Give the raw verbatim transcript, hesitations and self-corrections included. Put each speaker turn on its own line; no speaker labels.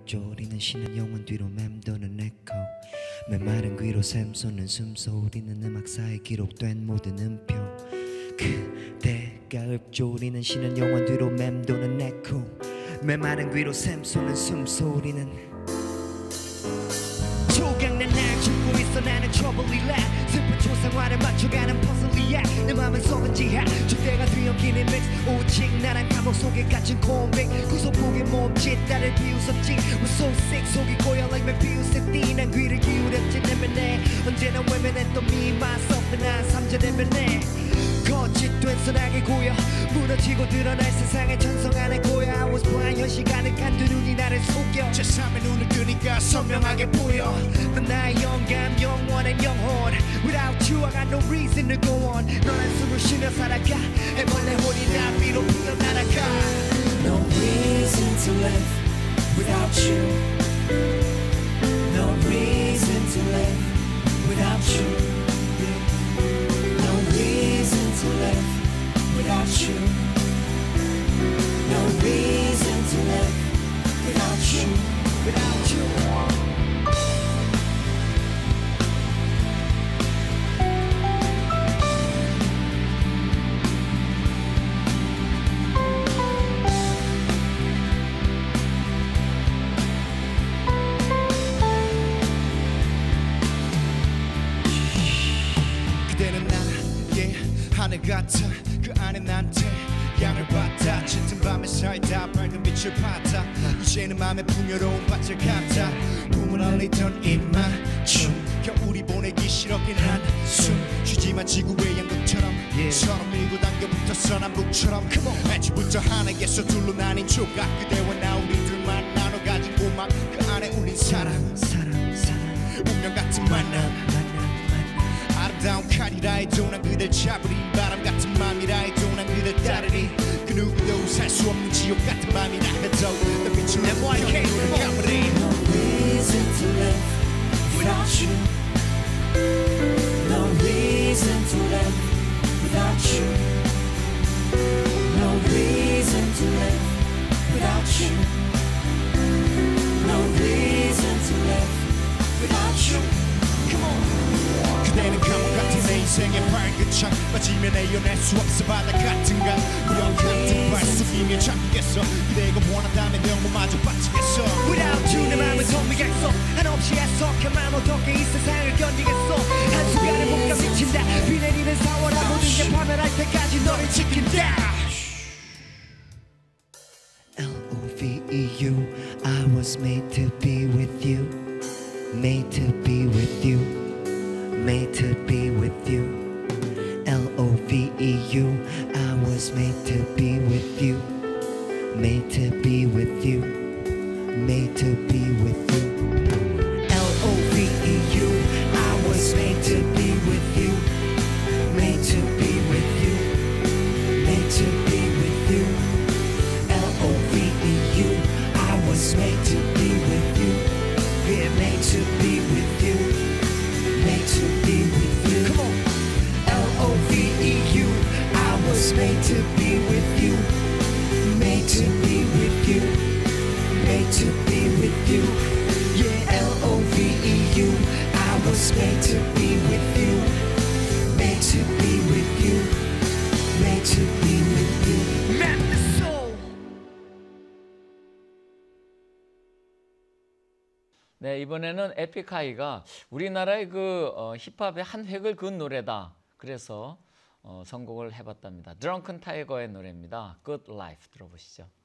읊조리는 신은 영원 뒤로 맴도는 에코 메마른 귀로 샘솟는 숨소리는 음악사에 기록된 모든 음표 그대가 읊조리는 신은 영원 뒤로 맴도는 에코 메마른 귀로 샘솟는 숨소리는 조각난 날 죽고 있어 나는 trouble이 left 슬픈 초상화를 맞춰가는 퍼즐이야 내 맘은 썩은 지하 주대가 뒤엉키는 mix 오직 나란 감옥 속에 갇힌 convict 구속복의 몸짓 나를 비웃었지 We're so sick 속이 고여 like 매 비웃을 띠난 귀를 기울였지 내면에 언제나 외면했던 me myself and I 삼절의 면에 거짓된 선악의 고여 무너지고 드러날 세상의 전성 안에 고여 I was blind 현실 가득한 두 눈이 나를 속여 제삼의 눈을 뜨니까 선명하게 보여 넌 나의 영감 영원한 영혼 Without you I got no reason to go on 넌 한숨을 쉬며 살아가 애벌레 혼이 나 위로 피어 날아가
No reason to live without you No reason to live without you to live without you No reason to live without you Without you
그대는 나의 하늘 같아 그 안에 난 태양을 받아 짙은 밤에 살다 밝은 빛을 받아 이제는 맘의 풍요로운 밭을 같아 꿈을 알리던 입맞춤 겨울이 보내기 싫었긴 한숨 쉬지만 지구의 양극처럼 서로 밀고 당겨 붙었어 남북처럼 애초부터 하나에서 둘로 나뉜 조각 그대와 나 우리들만 나눠 가진 고막 그 안에 울린 사랑
사랑 사랑
운명 같은 만남 아름다운 칼이라 해도 난 그댈 잡으리 바람 같은 맘이라 해도 난 그댈 따르리 그 누구도 살 수 없는 지옥 같은 맘이라 해도 난 빛을 내 와이케이를 감으리
No reason to live without you No reason to live without you No reason to live without you No reason to live without you
Come on 그대는 감옥 같은 내 인생의 밝은 창 빠지면 내어낼 수 없어 바다 같은 강 무력 같은 발 숙이며 잡겠어 그대가 원한다면 영혼마저 바치겠어
Without you 내 맘은 텅비겠어 한없이 애석한 어떻게 이 세상을 견디겠어 한순간에 몸과 미친다 비 내리는 사월아 모든 게 파멸할 때까지 너를 지킨다 L O V E U I was made to be with you Made to be with you Made to be with you L O V E U I was made to be with you Made to be with you Made to be with you L O V E U I was made to be with you Made to be with you Made to be with you L O V E U I was made to be with you Yeah, made to be with you Made to be with you. Come on. L O V E U. I was made to be with you. Made to be with you. Made to be with you. Yeah, L O V E U. I was made to be with you. Made to be with you. Made to be with you. Map the soul.
네, 이번에는 에픽하이가 우리나라의 그 어, 힙합의 한 획을 그은 노래다. 그래서 어, 선곡을 해봤답니다. 드렁큰 타이거의 노래입니다. Good Life 들어보시죠.